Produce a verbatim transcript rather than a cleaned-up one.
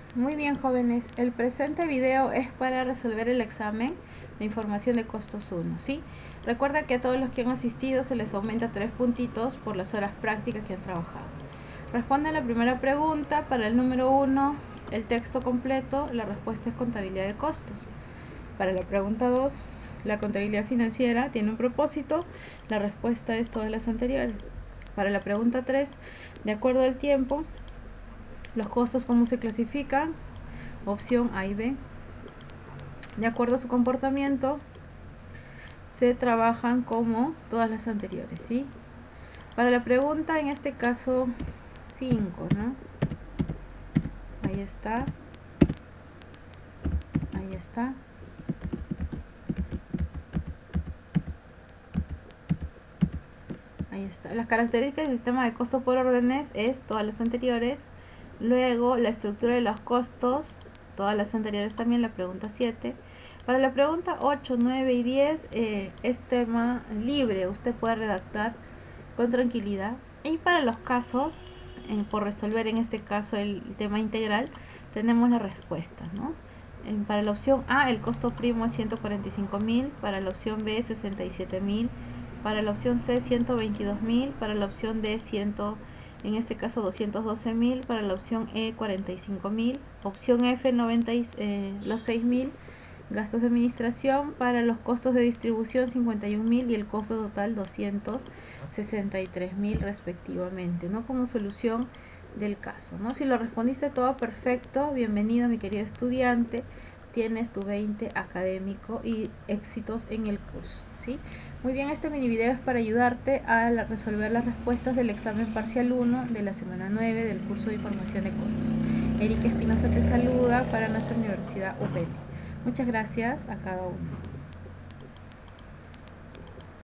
Muy bien, jóvenes, el presente video es para resolver el examen de información de costos uno, ¿sí? Recuerda que a todos los que han asistido se les aumenta tres puntitos por las horas prácticas que han trabajado. Responde a la primera pregunta. Para el número uno, el texto completo, la respuesta es contabilidad de costos. Para la pregunta dos, la contabilidad financiera tiene un propósito, la respuesta es todas las anteriores. Para la pregunta tres, de acuerdo al tiempo, los costos cómo se clasifican, opción A y B. De acuerdo a su comportamiento, se trabajan como todas las anteriores, ¿sí? Para la pregunta, en este caso, cinco, ¿no? Ahí está. Ahí está. Ahí está. Las características del sistema de costo por órdenes es todas las anteriores. Luego, la estructura de los costos, todas las anteriores también, la pregunta siete. Para la pregunta ocho, nueve y diez eh, es tema libre, usted puede redactar con tranquilidad. Y para los casos, eh, por resolver en este caso el, el tema integral, tenemos la respuesta, ¿no? Eh, para la opción A, el costo primo es ciento cuarenta y cinco mil, para la opción B, sesenta y siete mil, para la opción C, ciento veintidós mil, para la opción D, cien, en este caso doscientos doce mil, para la opción E, cuarenta y cinco mil, opción F, noventa, eh, los seis mil, gastos de administración. Para los costos de distribución, cincuenta y un mil, y el costo total doscientos sesenta y tres mil respectivamente, ¿no? Como solución del caso, ¿no? Si lo respondiste todo perfecto, bienvenido mi querido estudiante, tienes tu veinte académico y éxitos en el curso, ¿sí? Muy bien, este mini video es para ayudarte a la, resolver las respuestas del examen parcial uno de la semana nueve del curso de información de costos. Erika Espinosa te saluda para nuestra Universidad U P N. Muchas gracias a cada uno.